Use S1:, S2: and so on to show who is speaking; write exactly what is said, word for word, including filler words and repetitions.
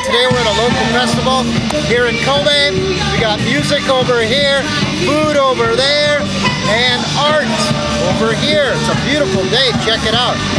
S1: today we're at a local festival here in Kobe. We got music over here, food over there, and art over here. It's a beautiful day. Check it out.